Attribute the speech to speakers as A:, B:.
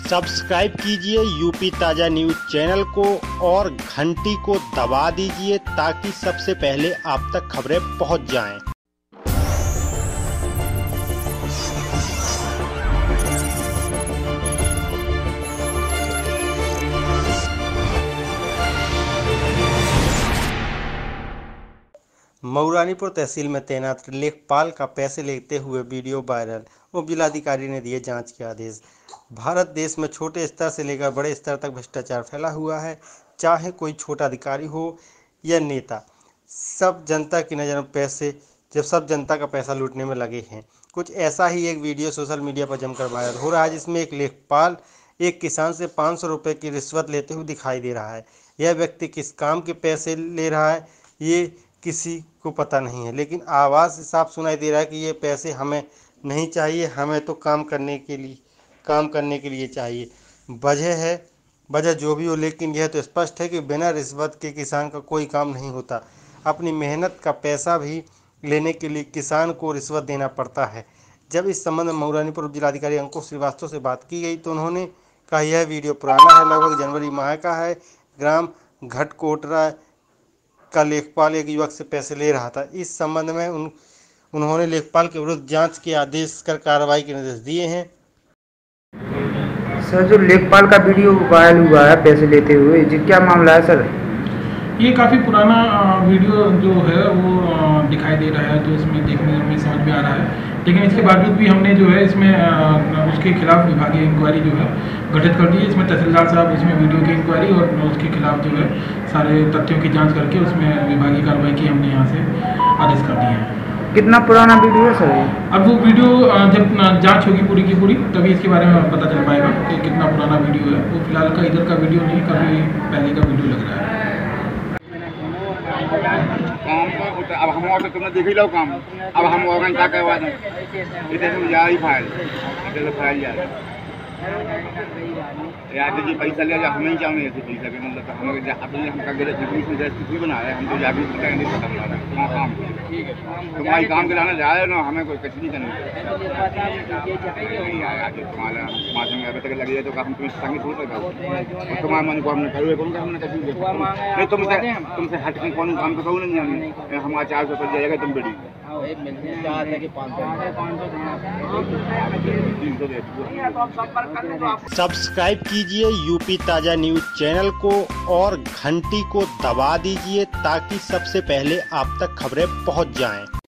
A: Subscribe कीजिए UP ताज़ा news channel को और घंटी को दबा दीजिए ताकि सबसे पहले आप तक खबरें पहुंच जाएं। मऊरानीपुर तहसील में तैनात लेखपाल का पैसे लेते हुए वीडियो वायरल। उप जिलाधिकारी ने दिए जांच के आदेश। भारत देश में छोटे स्तर से लेकर बड़े स्तर तक भ्रष्टाचार फैला हुआ है। चाहे कोई छोटा अधिकारी हो या नेता, सब जनता की नज़र में सब जनता का पैसा लूटने में लगे हैं। कुछ ऐसा ही एक वीडियो सोशल मीडिया पर जमकर वायरल हो रहा है, जिसमें एक लेखपाल एक किसान से 500 रुपये की रिश्वत लेते हुए दिखाई दे रहा है। यह व्यक्ति किस काम के पैसे ले रहा है ये किसी को पता नहीं है, लेकिन आवाज़ से साफ सुनाई दे रहा है कि ये पैसे हमें नहीं चाहिए, हमें तो काम करने के लिए चाहिए। वजह जो भी हो, लेकिन यह तो स्पष्ट है कि बिना रिश्वत के किसान का कोई काम नहीं होता। अपनी मेहनत का पैसा भी लेने के लिए किसान को रिश्वत देना पड़ता है। जब इस संबंध में मऊरानीपुर उप जिलाधिकारी अंकुश श्रीवास्तव से बात की गई तो उन्होंने कहा यह वीडियो पुराना है, लगभग जनवरी माह का है। ग्राम घटकोटरा का लेखपाल एक युवक से पैसे ले रहा था। इस संबंध में उन्होंने लेखपाल के विरुद्ध जांच के आदेश कर कार्रवाई के निर्देश दिए हैं।
B: सर, जो लेखपाल का वीडियो वायरल हुआ है पैसे लेते हुए, जी क्या मामला है सर?
C: ये काफ़ी पुराना वीडियो जो है वो दिखाई दे रहा है, तो इसमें देखने में समझ में आ रहा है। लेकिन इसके बावजूद भी हमने जो है इसमें उसके खिलाफ विभागीय इंक्वायरी जो है गठित कर दी है। इसमें तहसीलदार साहब इसमें वीडियो की इंक्वायरी और उसके खिलाफ जो है सारे तथ्यों की जांच करके उसमें विभागीय कार्रवाई की हमने यहाँ से आदेश कर दिए हैं।
B: कितना पुराना वीडियो है सर?
C: अब वो वीडियो जब जांच होगी पूरी की पूरी तभी इसके बारे में पता चल पाएगा कि कितना पुराना वीडियो है। वो फिलहाल का इधर का वीडियो नहीं, काफ़ी पहले का वीडियो लग रहा है।
D: अब हम और तो तुमने देख ही लो काम, अब हम ऑर्गन क्या करवा दें, इधर से जा ही फाइल, इधर से फाइल जा यार जी पैसा ले जा, हमें ही चाहते ऐसे पैसा के मतलब हमें अपने हम का गलत कुछ भी बनाया, हम तो जाके पता नहीं पता हमारा वहाँ काम तुम्हारी काम के लाना जाए ना, हमें कोई कुछ नहीं करना आगे तुम्हारा पाँच में अगर तक लगे तो हम तुम्हें संग छोड़ सकता हूँ। तुम्हारे मन को हमने करूँ कौन का हमने कभी नहीं, तुमसे हट के कौन काम तो कहूँ नहीं, हमारा 400 पर जाएगा तुम बड़ी
A: सब्सक्राइब कीजिए यूपी ताज़ा न्यूज़ चैनल को और घंटी को दबा दीजिए ताकि सबसे पहले आप तक खबरें पहुंच जाएं।